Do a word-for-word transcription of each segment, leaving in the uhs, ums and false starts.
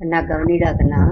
என்ன கவனிடாதுன்னா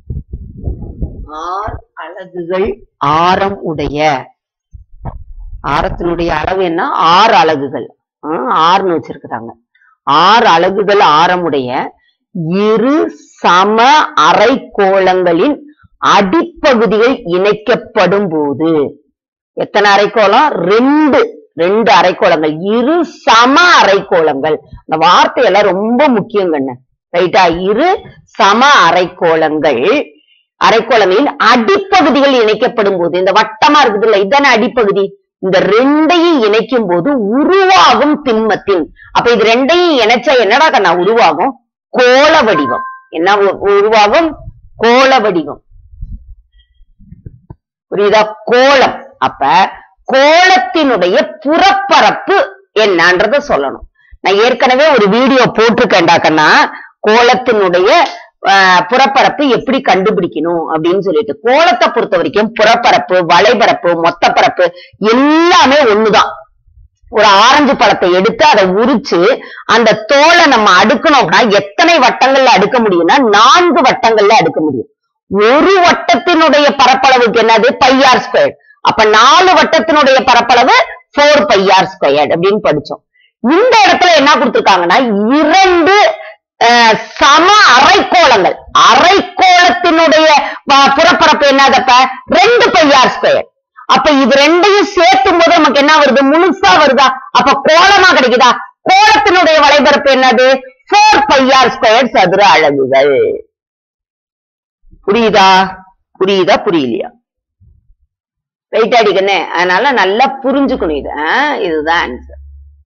ஆறு அலகுகள் ஆரம் உடைய ஆரத்தினுடைய அளவு என்ன ஆறு அலகுகள் ஆறுன்னு வச்சிருக்கிறாங்க. ஆறு அலகுகள் ஆரமுடைய இரு சம அரைக்கோளங்களின் அடிப்பகுதிகள் இணைக்கப்படும் போது எத்தனை அரைக்கோளம்? ரெண்டு ரெண்டு அரைக்கோளங்கள், இரு சம அரைக்கோளங்கள். இந்த வார்த்தையெல்லாம் ரொம்ப முக்கியங்கண்ண, ரைட்டா? இரு சம அரைக்கோளங்கள் அரைக்கோளங்களின் அடிப்பகுதிகள் இணைக்கப்படும் போது, இந்த வட்டமா இருக்குது இல்ல, இதான அடிப்பகுதி. இந்த ரெண்டையும் இணைக்கும் போது உருவாகும் திண்மத்தின், அப்ப இது ரெண்டையும் இணைச்சா என்னடா கண்ணா உருவாகும்? கோள வடிவம். என்ன உருவாகும்? கோள வடிவம். புரியுதா? கோளம். அப்ப கோளத்தினுடைய புறப்பரப்பு என்னன்றத சொல்லணும். நான் ஏற்கனவே ஒரு வீடியோ போட்டிருக்கேன்டா கண்ணா, கோளத்தினுடைய புறப்பரப்பு எப்படி கண்டுபிடிக்கணும் அப்படின்னு சொல்லிட்டு. கோளத்தை பொறுத்த வரைக்கும் புறப்பரப்பு, வளைபரப்பு, மொத்த பரப்பு எல்லாமே ஒண்ணுதான். ஒரு ஆரஞ்சு பழத்தை எடுத்து அதை உரிச்சு அந்த தோலை நம்ம அடுக்கணும்னா எத்தனை வட்டங்கள்ல அடுக்க முடியும்னா நான்கு வட்டங்கள்ல அடுக்க முடியும். ஒரு வட்டத்தினுடைய பரப்பளவுக்கு என்னது? Pi r square. அப்ப நாலு வட்டத்தினுடைய பரப்பளவு போர் பையார் ஸ்கொயர் அப்படின்னு படிச்சோம். இந்த இடத்துல என்ன கொடுத்திருக்காங்கன்னா இரண்டு சம அரைக்கோளங்கள், அரைக்கோளத்தினுடைய புறப்பரப்பு என்னதப்ப ரெண்டு பையார் ஸ்கொயர். அப்ப இது ரெண்டையும் சேர்த்தும் போது நமக்கு என்ன வருது? முழுசா வருதா? அப்ப கோளமா கிடைக்குதா? கோளத்தினுடைய வளைபரப்பு என்னது? போர் பையார் ஸ்கொயர் சதுர அலகுகள். புரியுதா? புரியுதா புரியலையா? ரைட் அடிக்கண்ணே. அதனால நல்லா புரிஞ்சுக்கணும். இது இதுதான் ஆன்சர்.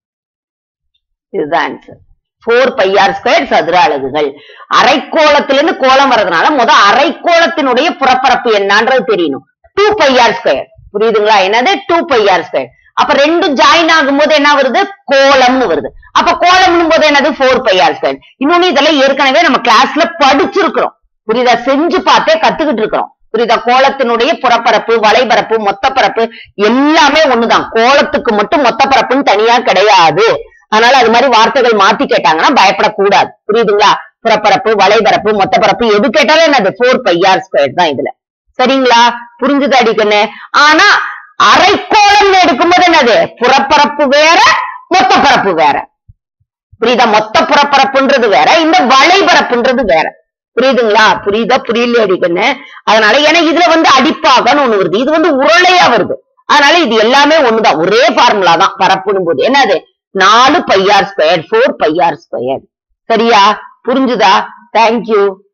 இதுதான் ஆன்சர். போர் பையார் ஸ்கொயர் சதுர அலகுகள். அரைக்கோளத்திலிருந்து கோளம் வர்றதுனால முத அரைக்கோளத்தினுடைய புறப்பரப்பு என்னன்றது தெரியணும். Two pi r square. புரியுதுங்களா? என்னது? Two pi r square. அப்ப ரெண்டும் ஜாயின் ஆகும் போது என்ன வருது? கோளம்னு வருது. அப்ப கோளம்னு போது என்னது? Four pi r square. இன்னொன்னு இதெல்லாம் ஏற்கனவே நம்ம கிளாஸ்ல படிச்சிருக்கிறோம். புரியுதா? செஞ்சு பார்த்தே கத்துக்கிட்டு இருக்கிறோம். புரியுதா? கோளத்தினுடைய புறப்பரப்பு, வளைபரப்பு, மொத்த பரப்பு எல்லாமே ஒண்ணுதான். கோளத்துக்கு மட்டும் மொத்த பரப்புன்னு தனியா கிடையாது. அதனால அது மாதிரி வார்த்தைகள் மாத்தி கேட்டாங்கன்னா பயப்படக்கூடாது. புரியுதுங்களா? புறப்பரப்பு, வளைபரப்பு, மொத்த பரப்பு எது கேட்டாலும் என்னது? போர் பையார் ஸ்கொயர் தான் இதுல. சரிங்களா? புரிஞ்சுது அடிக்கண்ணே. ஆனா அரைக்கோளம் எடுக்கும்போது என்னது? புறப்பரப்பு வேற, மொத்த பரப்பு வேற. புரியுதா? மொத்த புறப்பரப்புன்றது வேற, இந்த வளைபரப்புன்றது வேற. புரியுதுங்களா? புரியுதா புரியல அடிக்கண்ணே. அதனால ஏன்னா இதுல வந்து அடிப்பாகன்னு ஒண்ணு வருது, இது வந்து உருளையா வருது. அதனால இது எல்லாமே ஒண்ணுதான், ஒரே ஃபார்முலா தான். பரப்புடும் போது என்னது? நாலு pi r square, four pi r square. சரியா? புரிஞ்சுதா? தேங்க்யூ.